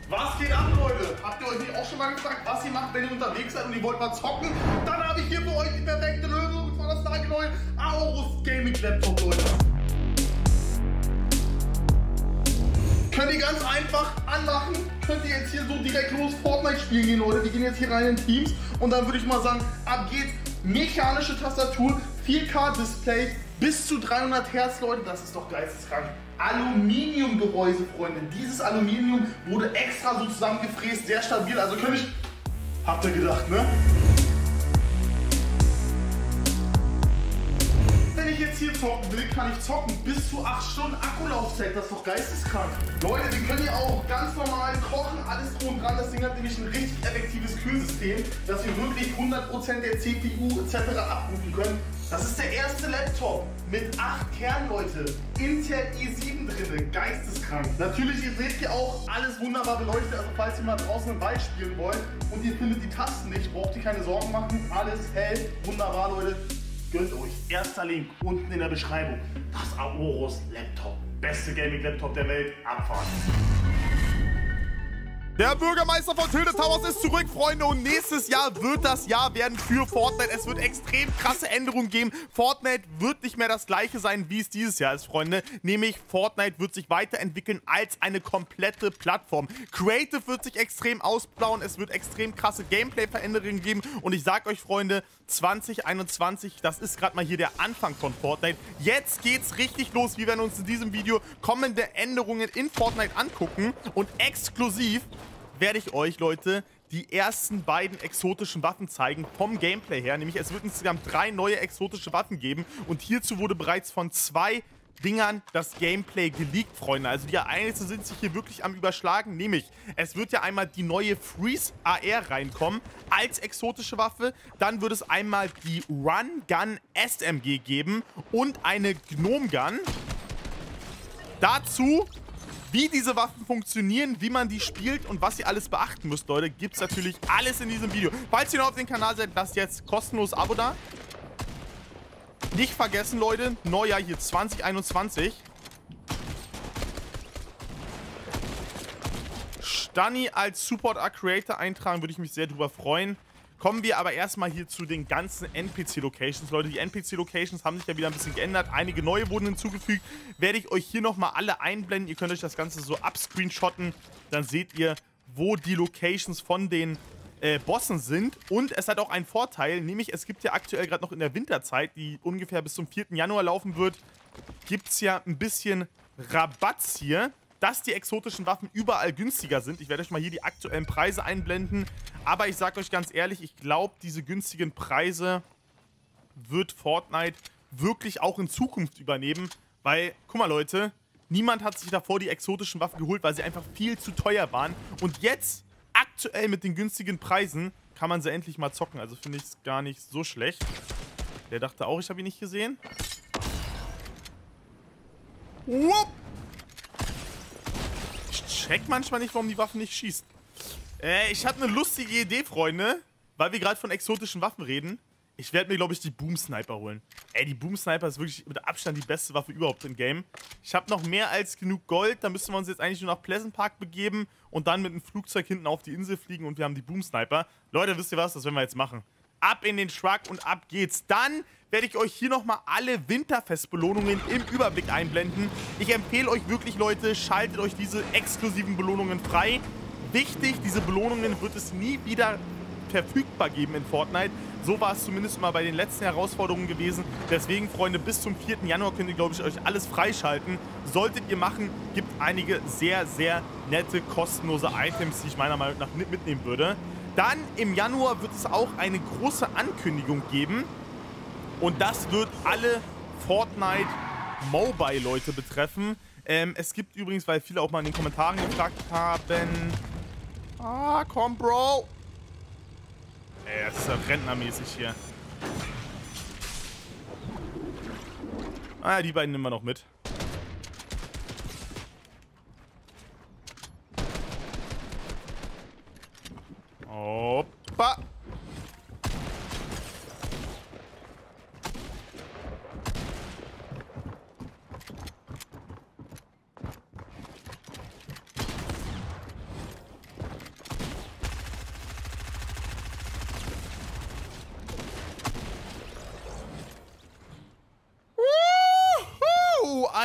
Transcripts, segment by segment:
Was geht ab, Leute? Habt ihr euch nicht auch schon mal gefragt, was ihr macht, wenn ihr unterwegs seid und ihr wollt mal zocken? Dann habe ich hier für euch die perfekte Lösung. Und zwar das nagelneue Aorus Gaming Laptop, Leute. Könnt ihr ganz einfach anmachen. Könnt ihr jetzt hier so direkt los Fortnite spielen gehen, Leute. Wir gehen jetzt hier rein in Teams. Und dann würde ich mal sagen, ab geht's. Mechanische Tastatur, 4K-Display, bis zu 300 Hertz, Leute. Das ist doch geisteskrank. Aluminiumgehäuse, Freunde. Dieses Aluminium wurde extra so zusammengefräst, sehr stabil. Also könnte ich... Habt ihr gedacht, ne? Wenn ich jetzt hier zocken will, kann ich zocken bis zu 8 Stunden Akkulaufzeit. Das ist doch geisteskrank. Leute, wir können hier auch ganz normal kochen, alles drum und dran. Das Ding hat nämlich ein richtig effektives Kühlsystem, dass wir wirklich 100% der CPU etc. abrufen können. Das ist der erste Laptop mit 8 Kernen, Leute. Intel i7 drin, geisteskrank. Natürlich, ihr seht hier auch alles wunderbar beleuchtet. Also falls ihr mal draußen einen Ball spielen wollt und ihr findet die Tasten nicht, braucht ihr keine Sorgen machen. Alles hell, wunderbar, Leute. Gönnt euch. Erster Link unten in der Beschreibung. Das Aorus Laptop. Beste Gaming-Laptop der Welt. Abfahren. Der Bürgermeister von Tilde Towers ist zurück, Freunde, und nächstes Jahr wird das Jahr werden für Fortnite. Es wird extrem krasse Änderungen geben. Fortnite wird nicht mehr das gleiche sein, wie es dieses Jahr ist, Freunde. Nämlich Fortnite wird sich weiterentwickeln als eine komplette Plattform. Creative wird sich extrem ausbauen. Es wird extrem krasse Gameplay-Veränderungen geben. Und ich sag euch, Freunde, 2021, das ist gerade mal hier der Anfang von Fortnite. Jetzt geht's richtig los. Wir werden uns in diesem Video kommende Änderungen in Fortnite angucken. Und exklusiv werde ich euch, Leute, die ersten beiden exotischen Waffen zeigen vom Gameplay her. Nämlich es wird insgesamt 3 neue exotische Waffen geben. Und hierzu wurde bereits von 2 Dingern das Gameplay geleakt, Freunde. Also die Ereignisse sind sich hier wirklich am Überschlagen. Nämlich, es wird ja einmal die neue Freeze AR reinkommen als exotische Waffe. Dann wird es einmal die Run Gun SMG geben und eine Gnome Gun. Dazu, wie diese Waffen funktionieren, wie man die spielt und was ihr alles beachten müsst, Leute, gibt es natürlich alles in diesem Video. Falls ihr noch auf den Kanal seid, lasst jetzt kostenlos Abo da. Nicht vergessen, Leute, Neujahr hier 2021. Stani als Support Creator eintragen, würde ich mich sehr drüber freuen. Kommen wir aber erstmal hier zu den ganzen NPC-Locations. Leute, die NPC-Locations haben sich ja wieder ein bisschen geändert. Einige neue wurden hinzugefügt. Werde ich euch hier nochmal alle einblenden. Ihr könnt euch das Ganze so abscreenshotten. Dann seht ihr, wo die Locations von den Bossen sind. Und es hat auch einen Vorteil, nämlich es gibt ja aktuell gerade noch in der Winterzeit, die ungefähr bis zum 4. Januar laufen wird, gibt es ja ein bisschen Rabatz hier, dass die exotischen Waffen überall günstiger sind. Ich werde euch mal hier die aktuellen Preise einblenden. Aber ich sage euch ganz ehrlich, ich glaube, diese günstigen Preise wird Fortnite wirklich auch in Zukunft übernehmen. Weil, guck mal, Leute, niemand hat sich davor die exotischen Waffen geholt, weil sie einfach viel zu teuer waren. Und jetzt, aktuell mit den günstigen Preisen, kann man sie endlich mal zocken. Also finde ich es gar nicht so schlecht. Der dachte auch, ich habe ihn nicht gesehen. Whoop! Ich check manchmal nicht, warum die Waffe nicht schießt. Ich habe eine lustige Idee, Freunde. Weil wir gerade von exotischen Waffen reden. Ich werde mir, glaube ich, die Boom Sniper holen. Die Boom Sniper ist wirklich mit Abstand die beste Waffe überhaupt im Game. Ich habe noch mehr als genug Gold. Da müssen wir uns jetzt eigentlich nur nach Pleasant Park begeben und dann mit einem Flugzeug hinten auf die Insel fliegen und wir haben die Boom Sniper. Leute, wisst ihr was? Das werden wir jetzt machen. Ab in den Truck und ab geht's. Dann werde ich euch hier nochmal alle Winterfestbelohnungen im Überblick einblenden. Ich empfehle euch wirklich, Leute, schaltet euch diese exklusiven Belohnungen frei. Wichtig, diese Belohnungen wird es nie wieder verfügbar geben in Fortnite. So war es zumindest mal bei den letzten Herausforderungen gewesen. Deswegen, Freunde, bis zum 4. Januar könnt ihr, glaube ich, euch alles freischalten. Solltet ihr machen, gibt einige sehr, sehr nette, kostenlose Items, die ich meiner Meinung nach mitnehmen würde. Dann im Januar wird es auch eine große Ankündigung geben. Und das wird alle Fortnite Mobile-Leute betreffen. Es gibt übrigens, weil viele auch mal in den Kommentaren gefragt haben... Ah, komm, Bro! Das ist ja rentnermäßig hier. Ah, die beiden nehmen wir noch mit. Hoppa!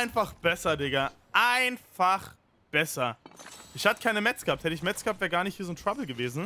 einfach besser, Digga. Einfach besser. Ich hatte keine Mets gehabt. Hätte ich Mets gehabt, wäre gar nicht hier so ein Trouble gewesen.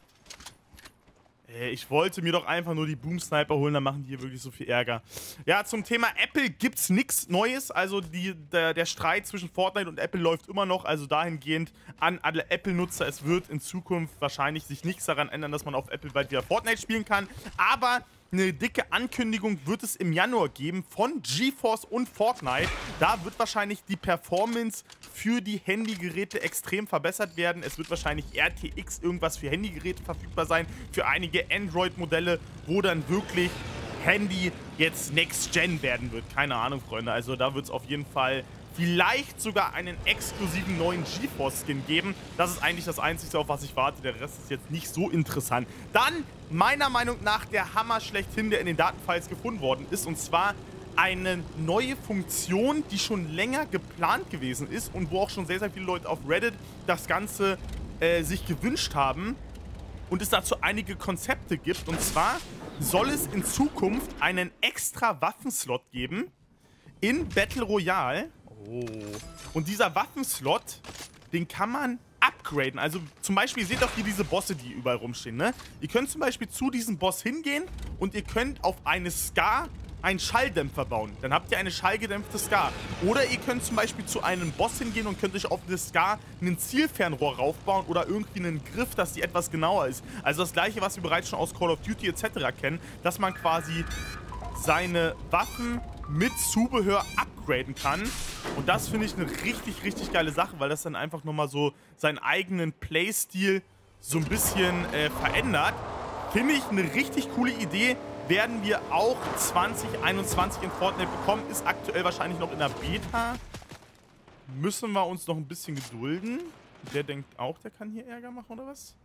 Ich wollte mir doch einfach nur die Boom-Sniper holen, dann machen die hier wirklich so viel Ärger. Ja, zum Thema Apple gibt's nichts Neues. Also der Streit zwischen Fortnite und Apple läuft immer noch. Also dahingehend an alle Apple-Nutzer, es wird in Zukunft wahrscheinlich sich nichts daran ändern, dass man auf Apple bald wieder Fortnite spielen kann. Aber eine dicke Ankündigung wird es im Januar geben von GeForce und Fortnite. Da wird wahrscheinlich die Performance für die Handygeräte extrem verbessert werden. Es wird wahrscheinlich RTX irgendwas für Handygeräte verfügbar sein. Für einige Android-Modelle, wo dann wirklich Handy jetzt Next Gen werden wird. Keine Ahnung, Freunde. Also da wird es auf jeden Fall vielleicht sogar einen exklusiven neuen GeForce-Skin geben. Das ist eigentlich das Einzige, auf was ich warte. Der Rest ist jetzt nicht so interessant. Dann, meiner Meinung nach, der Hammer schlechthin, der in den Datenfiles gefunden worden ist. Und zwar eine neue Funktion, die schon länger geplant gewesen ist und wo auch schon sehr, sehr viele Leute auf Reddit das Ganze sich gewünscht haben. Und es dazu einige Konzepte gibt. Und zwar soll es in Zukunft einen extra Waffenslot geben in Battle Royale. Oh. Und dieser Waffenslot, den kann man upgraden. Also zum Beispiel, ihr seht doch hier diese Bosse, die überall rumstehen, ne? Ihr könnt zum Beispiel zu diesem Boss hingehen und ihr könnt auf eine Scar einen Schalldämpfer bauen. Dann habt ihr eine schallgedämpfte Scar. Oder ihr könnt zum Beispiel zu einem Boss hingehen und könnt euch auf eine Scar einen Zielfernrohr raufbauen oder irgendwie einen Griff, dass die etwas genauer ist. Also das gleiche, was wir bereits schon aus Call of Duty etc. kennen, dass man quasi seine Waffen mit Zubehör upgraden kann. Und das finde ich eine richtig, richtig geile Sache, weil das dann einfach nochmal so seinen eigenen Playstil so ein bisschen verändert. Finde ich eine richtig coole Idee. Werden wir auch 2021 in Fortnite bekommen. Ist aktuell wahrscheinlich noch in der Beta. Müssen wir uns noch ein bisschen gedulden. Der denkt auch, der kann hier Ärger machen, oder was?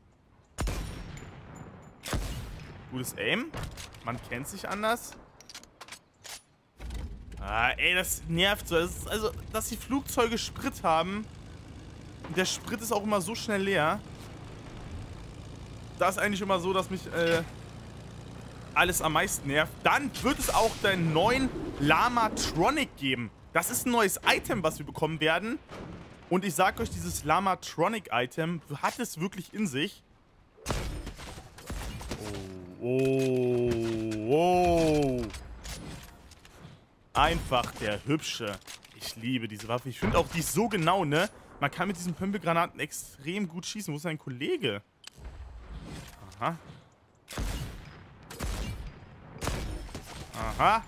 Gutes Aim. Man kennt sich anders. Ah, ey, das nervt so. Das ist also, dass die Flugzeuge Sprit haben. Und der Sprit ist auch immer so schnell leer. Das ist eigentlich immer so, dass mich alles am meisten nervt. Dann wird es auch den neuen Llamatronic geben. Das ist ein neues Item, was wir bekommen werden. Und ich sag euch, dieses Llamatronic-Item hat es wirklich in sich. Oh. Einfach der Hübsche. Ich liebe diese Waffe. Ich finde auch, die ist so genau, ne? Man kann mit diesen Pömpelgranaten extrem gut schießen. Wo ist ein Kollege? Aha. Aha.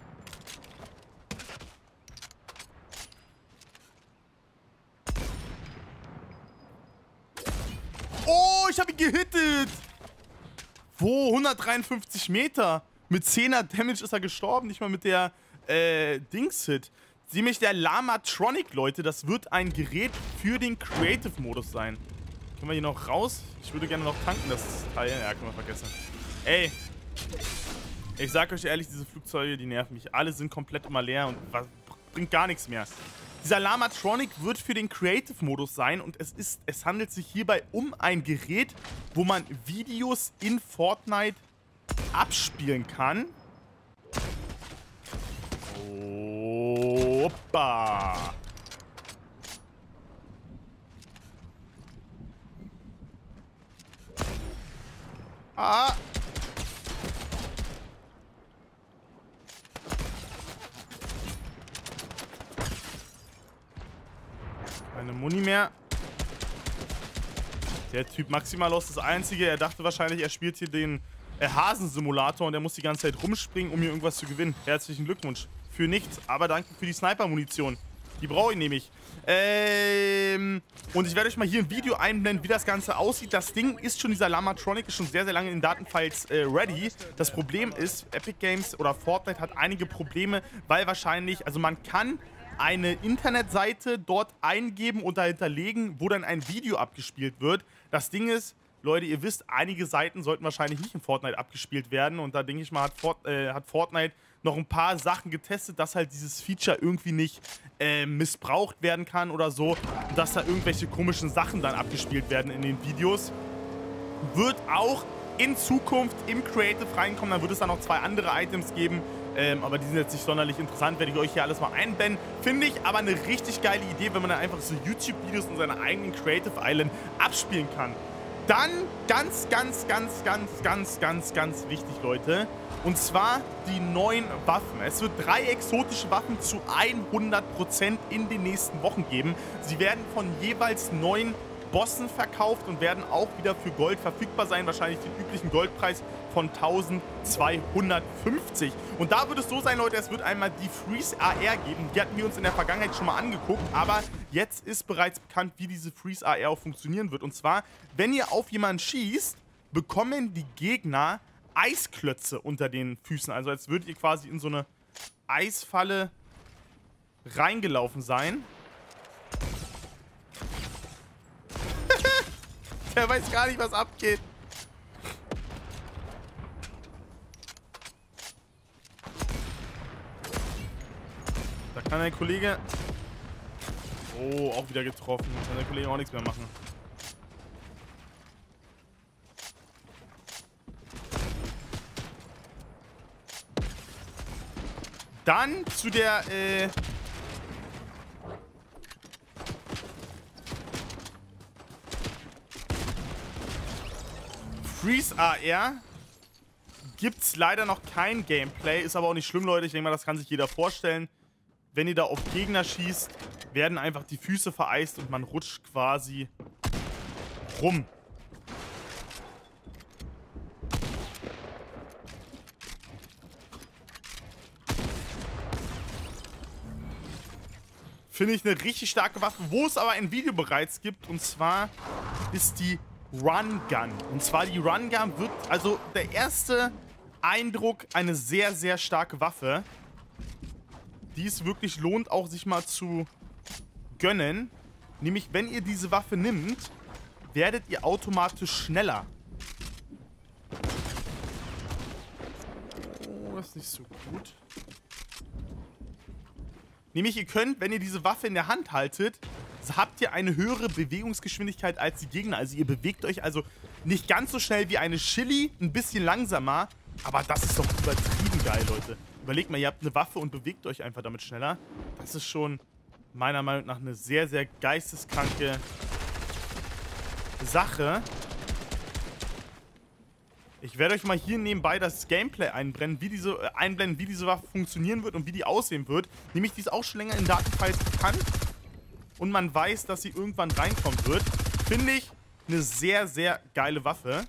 Oh, ich habe ihn gehittet. Wo? 153 Meter. Mit 10er Damage ist er gestorben. Nicht mal mit der Dings-Hit. Nämlich der Llamatronic, Leute. Das wird ein Gerät für den Creative-Modus sein. Können wir hier noch raus? Ich würde gerne noch tanken, das Teil. Ja, können wir vergessen. Ey. Ich sag euch ehrlich, diese Flugzeuge, die nerven mich. Alle sind komplett immer leer und bringt gar nichts mehr. Dieser Llamatronic wird für den Creative-Modus sein und es handelt sich hierbei um ein Gerät, wo man Videos in Fortnite abspielen kann. Opa! Ah! Keine Muni mehr. Der Typ Maximalos ist das Einzige. Er dachte wahrscheinlich, er spielt hier den Hasensimulator und er muss die ganze Zeit rumspringen, um hier irgendwas zu gewinnen. Herzlichen Glückwunsch. Für nichts, aber danke für die Sniper-Munition. Die brauche ich nämlich. Und ich werde euch mal hier ein Video einblenden, wie das Ganze aussieht. Das Ding ist schon, dieser Llamatronic ist schon sehr, sehr lange in den Datenfiles ready. Das Problem ist, Epic Games oder Fortnite hat einige Probleme, weil wahrscheinlich, also man kann eine Internetseite dort eingeben und dahinter legen, wo dann ein Video abgespielt wird. Das Ding ist, Leute, ihr wisst, einige Seiten sollten wahrscheinlich nicht in Fortnite abgespielt werden. Und da denke ich mal, hat Fortnite noch ein paar Sachen getestet, dass halt dieses Feature irgendwie nicht missbraucht werden kann oder so. Und dass da irgendwelche komischen Sachen dann abgespielt werden in den Videos. Wird auch in Zukunft im Creative reinkommen. Dann wird es dann noch 2 andere Items geben, Aber die sind jetzt nicht sonderlich interessant, werde ich euch hier alles mal einblenden. Finde ich aber eine richtig geile Idee, wenn man dann einfach so YouTube-Videos in seiner eigenen Creative Island abspielen kann. Dann ganz wichtig, Leute. Und zwar die neuen Waffen. Es wird 3 exotische Waffen zu 100% in den nächsten Wochen geben. Sie werden von jeweils 9 Bossen verkauft und werden auch wieder für Gold verfügbar sein. Wahrscheinlich den üblichen Goldpreis von 1250. Und da wird es so sein, Leute, es wird einmal die Freeze AR geben. Die hatten wir uns in der Vergangenheit schon mal angeguckt. Aber jetzt ist bereits bekannt, wie diese Freeze AR auch funktionieren wird. Und zwar, wenn ihr auf jemanden schießt, bekommen die Gegner Eisklötze unter den Füßen. Also als würdet ihr quasi in so eine Eisfalle reingelaufen sein. Der weiß gar nicht, was abgeht. Da kann der Kollege... Oh, auch wieder getroffen. Da kann der Kollege auch nichts mehr machen. Dann zu der, Freeze AR gibt's leider noch kein Gameplay. Ist aber auch nicht schlimm, Leute. Ich denke mal, das kann sich jeder vorstellen. Wenn ihr da auf Gegner schießt, werden einfach die Füße vereist und man rutscht quasi rum. Finde ich eine richtig starke Waffe, wo es aber ein Video bereits gibt. Und zwar ist die Run Gun. Und zwar die Run Gun wird, also der erste Eindruck, eine sehr, sehr starke Waffe. Die es wirklich lohnt, auch sich mal zu gönnen. Nämlich, wenn ihr diese Waffe nimmt, werdet ihr automatisch schneller. Oh, das ist nicht so gut. Nämlich, ihr könnt, wenn ihr diese Waffe in der Hand haltet, habt ihr eine höhere Bewegungsgeschwindigkeit als die Gegner. Also ihr bewegt euch also nicht ganz so schnell wie eine Chili, ein bisschen langsamer. Aber das ist doch übertrieben geil, Leute. Überlegt mal, ihr habt eine Waffe und bewegt euch einfach damit schneller. Das ist schon meiner Meinung nach eine sehr, sehr geisteskranke Sache. Ich werde euch mal hier nebenbei das Gameplay einblenden, wie diese Waffe funktionieren wird und wie die aussehen wird. Nämlich, die ist auch schon länger in Datenfiles bekannt. Und man weiß, dass sie irgendwann reinkommen wird. Finde ich eine sehr, sehr geile Waffe.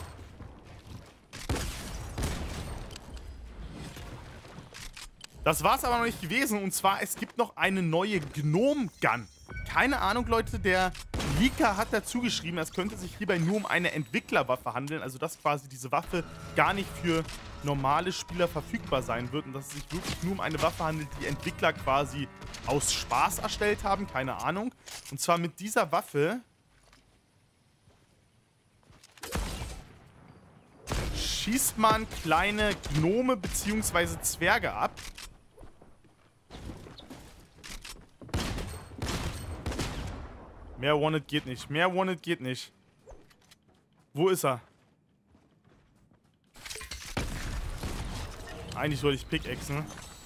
Das war es aber noch nicht gewesen. Und zwar, es gibt noch eine neue Gnome Gun. Keine Ahnung, Leute, der Leaker hat dazu geschrieben, es könnte sich hierbei nur um eine Entwicklerwaffe handeln. Also, dass quasi diese Waffe gar nicht für normale Spieler verfügbar sein wird. Und dass es sich wirklich nur um eine Waffe handelt, die Entwickler quasi aus Spaß erstellt haben. Keine Ahnung. Und zwar mit dieser Waffe schießt man kleine Gnome bzw. Zwerge ab. Mehr Wanted geht nicht. Mehr Wanted geht nicht. Wo ist er? Eigentlich sollte ich pickaxen.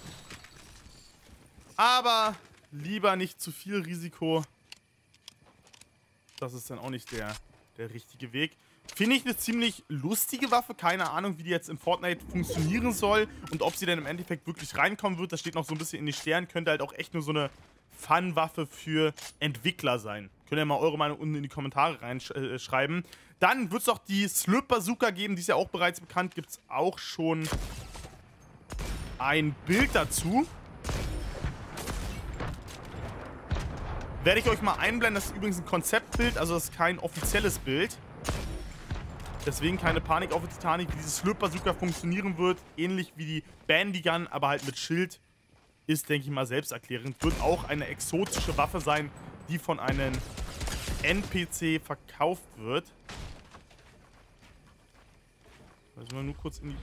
Aber lieber nicht zu viel Risiko. Das ist dann auch nicht der richtige Weg. Finde ich eine ziemlich lustige Waffe. Keine Ahnung, wie die jetzt in Fortnite funktionieren soll. Und ob sie dann im Endeffekt wirklich reinkommen wird. Das steht noch so ein bisschen in den Sternen. Könnte halt auch echt nur so eine Fun-Waffe für Entwickler sein. Könnt ihr mal eure Meinung unten in die Kommentare reinschreiben. Dann wird es auch die Slurp Bazooka geben. Die ist ja auch bereits bekannt. Gibt es auch schon ein Bild dazu. Werde ich euch mal einblenden. Das ist übrigens ein Konzeptbild. Also das ist kein offizielles Bild. Deswegen keine Panik auf die Titanic, wie diese Slurp Bazooka funktionieren wird. Ähnlich wie die Bandy Gun, aber halt mit Schild. Ist, denke ich mal, selbsterklärend. Wird auch eine exotische Waffe sein, die von einem NPC verkauft wird. Also mal nur kurz in die...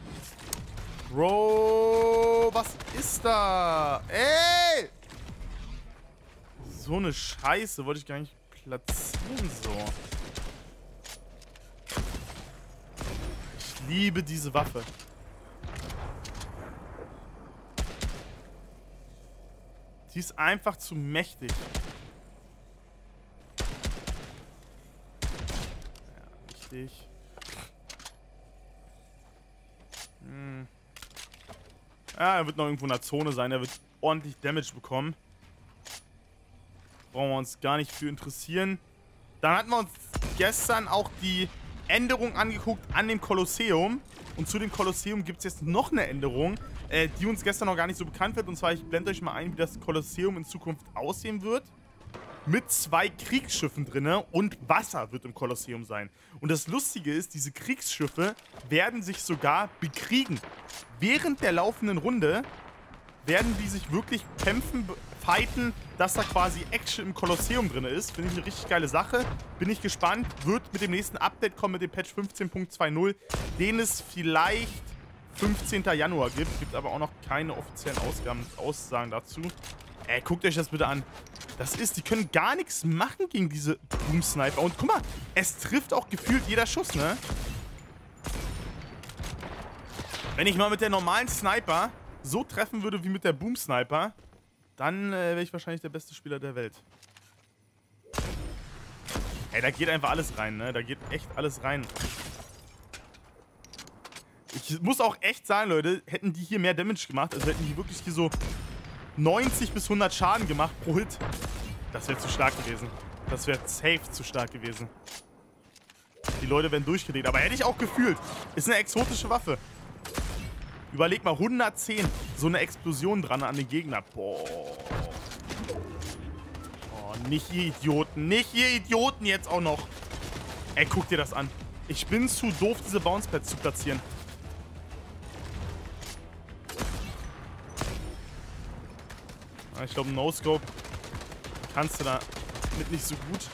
Bro, was ist da? Ey! So eine Scheiße wollte ich gar nicht platzieren, so. Ich liebe diese Waffe. Die ist einfach zu mächtig. Ja, richtig. Ja, er wird noch irgendwo in der Zone sein. Er wird ordentlich Damage bekommen. Brauchen wir uns gar nicht für interessieren. Dann hatten wir uns gestern auch die Änderung angeguckt an dem Kolosseum. Und zu dem Kolosseum gibt es jetzt noch eine Änderung, die uns gestern noch gar nicht so bekannt wird. Und zwar, ich blende euch mal ein, wie das Kolosseum in Zukunft aussehen wird. Mit 2 Kriegsschiffen drin und Wasser wird im Kolosseum sein. Und das Lustige ist, diese Kriegsschiffe werden sich sogar bekriegen. Während der laufenden Runde werden die sich wirklich kämpfen, fighten, dass da quasi Action im Kolosseum drin ist. Finde ich eine richtig geile Sache. Bin ich gespannt. Wird mit dem nächsten Update kommen, mit dem Patch 15.20, den es vielleicht 15. Januar gibt. Gibt aber auch noch keine offiziellen Aussagen dazu. Guckt euch das bitte an. Das ist, die können gar nichts machen gegen diese Boom-Sniper. Und guck mal, es trifft auch gefühlt jeder Schuss, ne? Wenn ich mal mit der normalen Sniper so treffen würde wie mit der Boom-Sniper, dann wäre ich wahrscheinlich der beste Spieler der Welt. Da geht einfach alles rein, ne? Da geht echt alles rein. Ich muss auch echt sagen, Leute, hätten die hier mehr Damage gemacht, also hätten die wirklich hier so 90 bis 100 Schaden gemacht pro Hit, das wäre zu stark gewesen. Das wäre safe zu stark gewesen. Die Leute wären durchgedreht, aber hätte ich auch gefühlt. Ist eine exotische Waffe. Überleg mal, 110. So eine Explosion dran an den Gegner. Boah. Oh, nicht ihr Idioten. Nicht ihr Idioten jetzt auch noch. Guck dir das an. Ich bin zu doof, diese Bouncepads zu platzieren. Ich glaube, No-Scope kannst du da mit nicht so gut.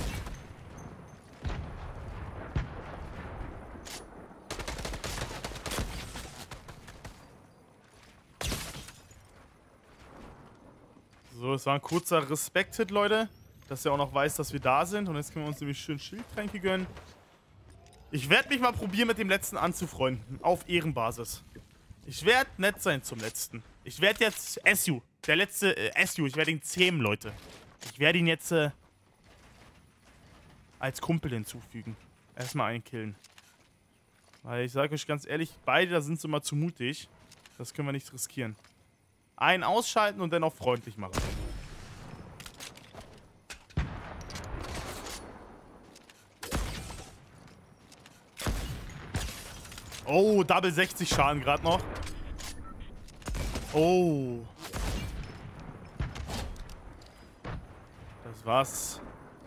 So, es war ein kurzer Respekt-Hit, Leute. Dass er auch noch weiß, dass wir da sind. Und jetzt können wir uns nämlich schön Schildtränke gönnen. Ich werde mich mal probieren, mit dem letzten anzufreunden. Auf Ehrenbasis. Ich werde nett sein zum letzten. Ich werde jetzt SU. Der letzte SU. Ich werde ihn zähmen, Leute. Ich werde ihn jetzt als Kumpel hinzufügen. Erstmal einen killen. Weil ich sage euch ganz ehrlich, beide da sind so mal zu mutig. Das können wir nicht riskieren. Einen ausschalten und dann auch freundlich machen. Oh, Double 60 Schaden gerade noch. Oh. Das war's.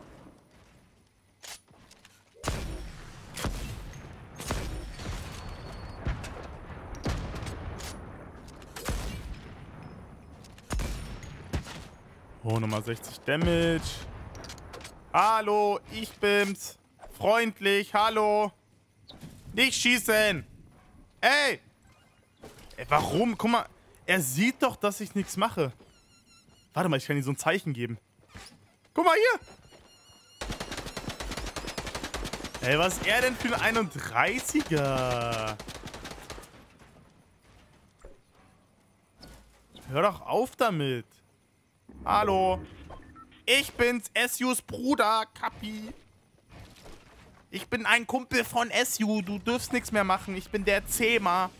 Oh, nochmal 60 Damage. Hallo, ich bin's. Freundlich, hallo. Nicht schießen. Ey. Warum? Guck mal, er sieht doch, dass ich nichts mache. Warte mal, ich kann ihm so ein Zeichen geben. Guck mal hier. Ey, was ist er denn für ein 31er? Hör doch auf damit. Hallo. Ich bin's, SUs Bruder, Kapi. Ich bin ein Kumpel von SU. Du dürfst nichts mehr machen. Ich bin der Zema.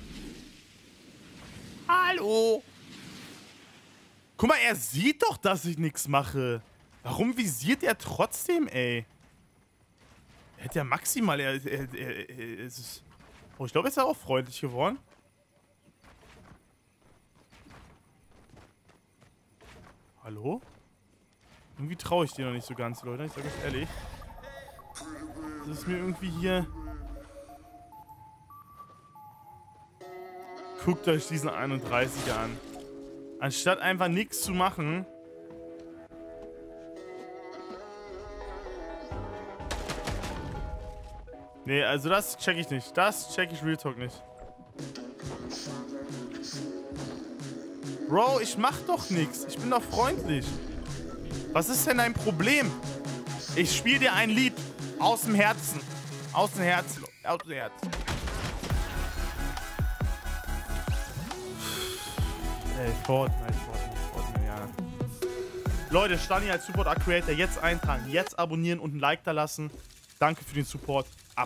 Hallo. Guck mal, er sieht doch, dass ich nichts mache. Warum visiert er trotzdem, ey? Er hätte ja maximal... Oh, ich glaube, er ist ja auch freundlich geworden. Hallo? Irgendwie traue ich dir noch nicht so ganz, Leute. Ich sage euch ehrlich. Das ist mir irgendwie hier... Guckt euch diesen 31er an. Anstatt einfach nichts zu machen... Nee, also das check ich nicht. Das check ich Real Talk nicht. Bro, ich mach doch nichts. Ich bin doch freundlich. Was ist denn dein Problem? Ich spiele dir ein Lied aus dem Herzen. Aus dem Herzen. Aus dem Herzen. Ey, Fortnite, ja. Leute, Stani als Support Creator jetzt eintragen, jetzt abonnieren und ein Like da lassen. Danke für den Support.